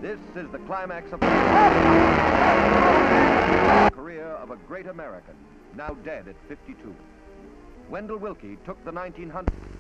This is the climax of the career of a great American, now dead at 52. Wendell Wilkie took the 1900s.